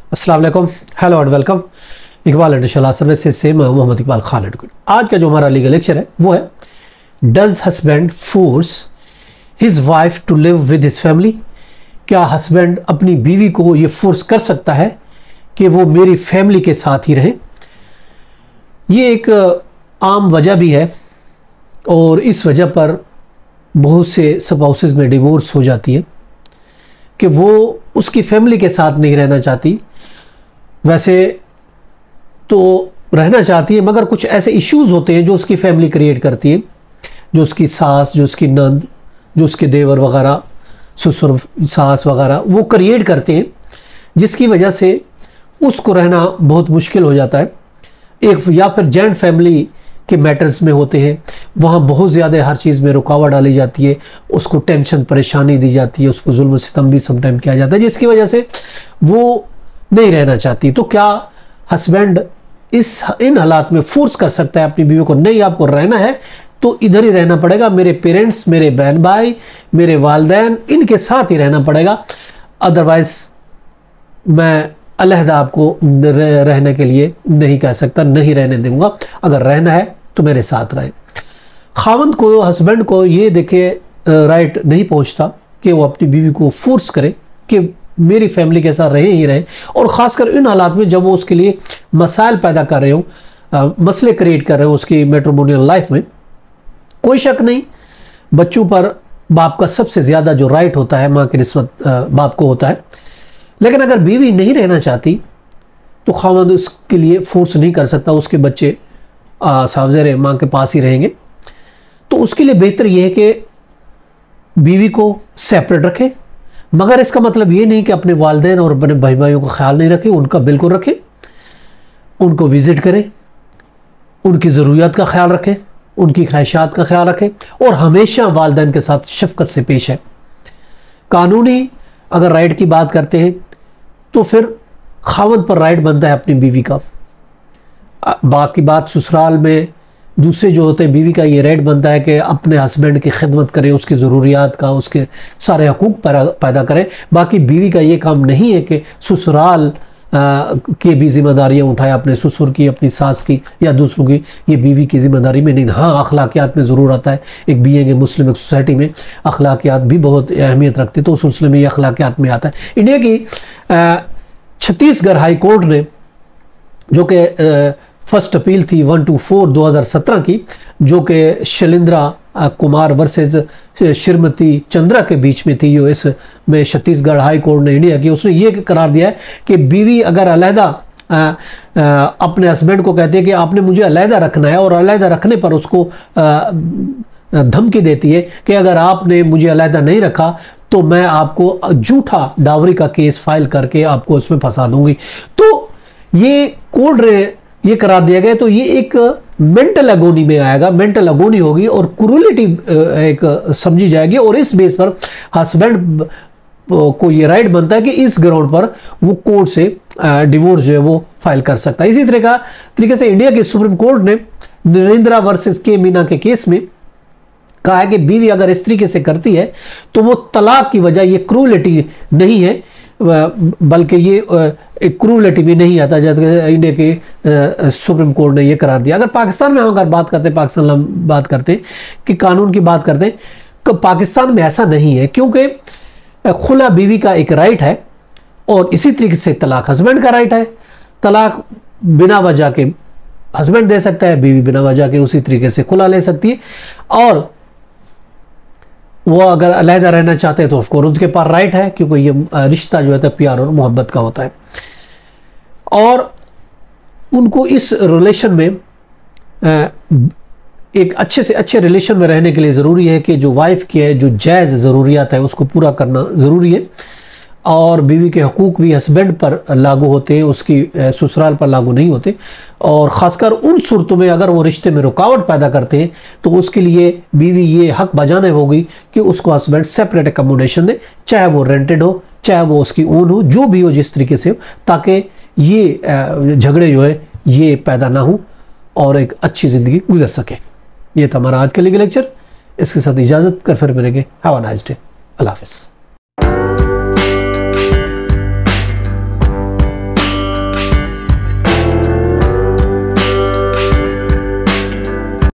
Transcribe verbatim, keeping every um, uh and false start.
अस्सलाम वालेकुम, hello and welcome. Iqbal international services से मैं मोहम्मद इकबाल खालिद। आज का जो हमारा लीगल लेक्चर है वो है does husband force his wife to live with his family. क्या हस्बैंड अपनी बीवी को ये फोर्स कर सकता है कि वो मेरी फैमिली के साथ ही रहे। ये एक आम वजह भी है और इस वजह पर बहुत से स्पाउसेस में डिवोर्स हो जाती है कि वो उसकी फैमिली के साथ नहीं रहना चाहती। वैसे तो रहना चाहती है मगर कुछ ऐसे इश्यूज होते हैं जो उसकी फैमिली क्रिएट करती है, जो उसकी सास, जो उसकी नंद, जो उसके देवर वगैरह, ससुर सास वगैरह वो क्रिएट करते हैं, जिसकी वजह से उसको रहना बहुत मुश्किल हो जाता है। एक या फिर जॉइंट फैमिली के मैटर्स में होते हैं, वहाँ बहुत ज़्यादा हर चीज़ में रुकावट डाली जाती है, उसको टेंशन परेशानी दी जाती है, उसको जुल्म सितम भी समटाइम किया जाता है, जिसकी वजह से वो नहीं रहना चाहती। तो क्या हस्बैंड इस इन हालात में फोर्स कर सकता है अपनी बीवी को, नहीं आपको रहना है तो इधर ही रहना पड़ेगा, मेरे पेरेंट्स, मेरे बहन भाई, मेरे वालिदैन, इनके साथ ही रहना पड़ेगा, अदरवाइज मैं अलहदा आपको रहने के लिए नहीं कह सकता, नहीं रहने दूंगा। अगर रहना है तो मेरे साथ रहे। खावंद को, हस्बैंड को ये देखे राइट नहीं पहुंचता कि वो अपनी बीवी को फोर्स करे कि मेरी फैमिली के साथ रहे ही रहे, और ख़ासकर इन हालात में जब वो उसके लिए मसाइल पैदा कर रहे हो, मसले क्रिएट कर रहे हो उसकी मैट्रिमोनियल लाइफ में। कोई शक नहीं, बच्चों पर बाप का सबसे ज़्यादा जो राइट होता है, माँ की रिश्वत बाप को होता है। लेकिन अगर बीवी नहीं रहना चाहती तो खावंद उसके लिए फोर्स नहीं कर सकता, उसके बच्चे सावजेर माँ के पास ही रहेंगे। तो उसके लिए बेहतर यह है कि बीवी को सेपरेट रखे, मगर इसका मतलब ये नहीं कि अपने वालिदैन और अपने भाई भाइयों का ख्याल नहीं रखे, उनका बिल्कुल रखे, उनको विज़िट करें, उनकी ज़रूरियात का ख्याल रखें, उनकी ख्वाहिशात का ख्याल रखें, और हमेशा वालिदैन के साथ शफकत से पेश है। कानूनी अगर राइट की बात करते हैं तो फिर खावंद पर राइट बनता है अपनी बीवी का। बाकी बात ससुराल में दूसरे जो होते हैं, बीवी का ये राइट बनता है कि अपने हस्बैंड की खिदमत करे, उसकी ज़रूरियात का, उसके सारे हकूक़ पैदा करे। बाकी बीवी का ये काम नहीं है कि ससुराल की भी जिम्मेदारियाँ उठाए, अपने ससुर की, अपनी सास की या दूसरों की, ये बीवी की ज़िम्मेदारी में नहीं। हाँ, अखलाकियात में ज़रूर आता है, एक बीइंग मुस्लिम सोसाइटी में अखलाकियात भी बहुत अहमियत रखती है, तो उस सिलसिले में ये अखलाकियात में आता है। इंडिया की छत्तीसगढ़ हाई कोर्ट ने, जो कि फर्स्ट अपील थी वन टू फोर दो हज़ार सत्रह की, जो कि शैलेंद्रा कुमार वर्सेस श्रीमती चंद्रा के बीच में थी, यूएस में छत्तीसगढ़ हाई कोर्ट ने इंडिया की, उसने ये करार दिया है कि बीवी अगर अलहदा अपने हस्बैंड को कहती है कि आपने मुझे अलहदा रखना है, और अलहदा रखने पर उसको धमकी देती है कि अगर आपने मुझे अलहदा नहीं रखा तो मैं आपको झूठा डावरी का केस फाइल करके आपको उसमें फंसा दूंगी। तो ये कोर्ट ने ये करार दिया गया, तो ये एक मेंटल अगोनी में आएगा, मेंटल अगोनी होगी और क्रूरलिटी एक समझी जाएगी, और इस बेस पर हस्बैंड को ये राइट बनता है कि इस ग्राउंड पर वो कोर्ट से डिवोर्स जो है वो फाइल कर सकता है। इसी तरह का तरीके से इंडिया के सुप्रीम कोर्ट ने नरेंद्रा वर्सेस के मीना के केस में कहा है कि बीवी अगर इस तरीके से करती है तो वो तलाक की वजह, ये क्रूरलिटी नहीं है, बल्कि ये एक क्रूरलिटी भी नहीं आता, जब इंडिया के सुप्रीम कोर्ट ने ये करार दिया। अगर पाकिस्तान में हम अगर बात करते हैं, पाकिस्तान हम बात करते हैं कि कानून की बात करते हैं, तो पाकिस्तान में ऐसा नहीं है, क्योंकि खुला बीवी का एक राइट है, और इसी तरीके से तलाक हस्बैंड का राइट है। तलाक बिना वजह के हस्बैंड दे सकता है, बीवी बिना वजह के उसी तरीके से खुला ले सकती है, और वो अगर अलहदा रहना चाहते हैं तो ऑफकोर्स उनके पास राइट है, क्योंकि ये रिश्ता जो है प्यार और मोहब्बत का होता है, और उनको इस रिलेशन में एक अच्छे से अच्छे रिलेशन में रहने के लिए ज़रूरी है कि जो वाइफ की है, जो जायज़ ज़रूरियात है उसको पूरा करना ज़रूरी है, और बीवी के हकूक़ भी हस्बैंड पर लागू होते हैं, उसकी ससुराल पर लागू नहीं होते। और ख़ासकर उन सूरतों में अगर वो रिश्ते में रुकावट पैदा करते हैं तो उसके लिए बीवी ये हक बजाने होगी कि उसको हस्बैंड सेपरेट अकोमोडेशन दे, चाहे वो रेंटेड हो, चाहे वो उसकी ओन हो, जो भी हो, जिस तरीके से हो, ताकि ये झगड़े जो है ये पैदा ना हो और एक अच्छी ज़िंदगी गुजर सके। ये था हमारा आज का लीगल लेक्चर। इसके साथ इजाज़त कर फिर मिलेंगे। Have a nice day. Allah हाफ़िज़।